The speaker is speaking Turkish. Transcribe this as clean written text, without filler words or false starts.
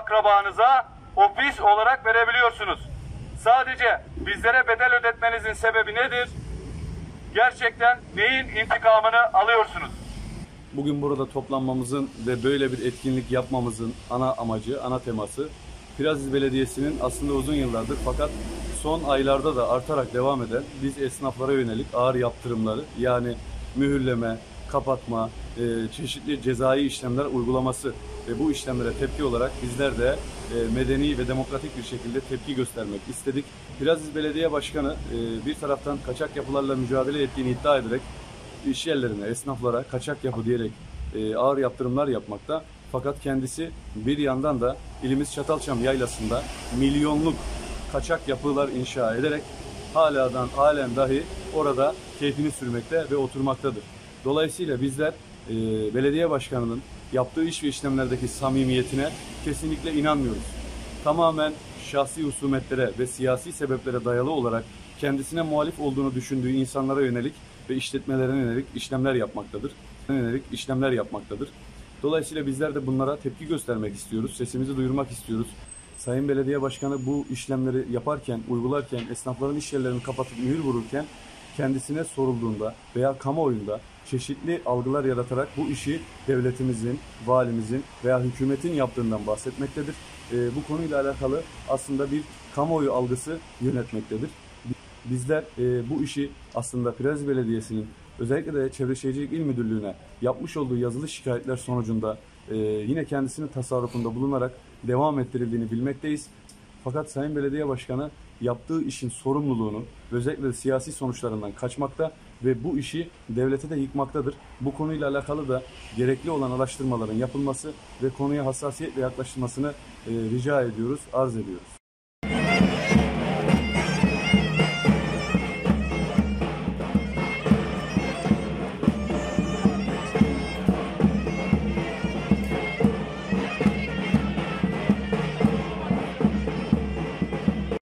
akrabanıza ofis olarak verebiliyorsunuz. Sadece bizlere bedel ödetmenizin sebebi nedir? Gerçekten neyin intikamını alıyorsunuz? Bugün burada toplanmamızın ve böyle bir etkinlik yapmamızın ana amacı, ana teması Piraziz Belediyesi'nin aslında uzun yıllardır fakat son aylarda da artarak devam eden biz esnaflara yönelik ağır yaptırımları yani mühürleme, kapatma, çeşitli cezai işlemler uygulaması ve bu işlemlere tepki olarak bizler de medeni ve demokratik bir şekilde tepki göstermek istedik. Piraziz Belediye Başkanı bir taraftan kaçak yapılarla mücadele ettiğini iddia ederek iş yerlerine, esnaflara kaçak yapı diyerek ağır yaptırımlar yapmakta. Fakat kendisi bir yandan da ilimiz Çatalçam Yaylası'nda milyonluk kaçak yapılar inşa ederek halen dahi orada keyfini sürmekte ve oturmaktadır. Dolayısıyla bizler belediye başkanının yaptığı iş ve işlemlerdeki samimiyetine kesinlikle inanmıyoruz. Tamamen şahsi husumetlere ve siyasi sebeplere dayalı olarak kendisine muhalif olduğunu düşündüğü insanlara yönelik ve işletmelerine yönelik işlemler yapmaktadır. Dolayısıyla bizler de bunlara tepki göstermek istiyoruz, sesimizi duyurmak istiyoruz. Sayın Belediye Başkanı bu işlemleri yaparken, uygularken, esnafların iş yerlerini kapatıp mühür vururken kendisine sorulduğunda veya kamuoyunda çeşitli algılar yaratarak bu işi devletimizin, valimizin veya hükümetin yaptığından bahsetmektedir. Bu konuyla alakalı aslında bir kamuoyu algısı yönetmektedir. Bizler bu işi aslında Piraziz Belediyesi'nin özellikle de Çevre Şehircilik İl Müdürlüğü'ne yapmış olduğu yazılı şikayetler sonucunda yine kendisinin tasarrufunda bulunarak devam ettirildiğini bilmekteyiz. Fakat Sayın Belediye Başkanı yaptığı işin sorumluluğunu özellikle de siyasi sonuçlarından kaçmakta ve bu işi devlete de yıkmaktadır. Bu konuyla alakalı da gerekli olan araştırmaların yapılması ve konuya hassasiyetle yaklaşılmasını rica ediyoruz, arz ediyoruz.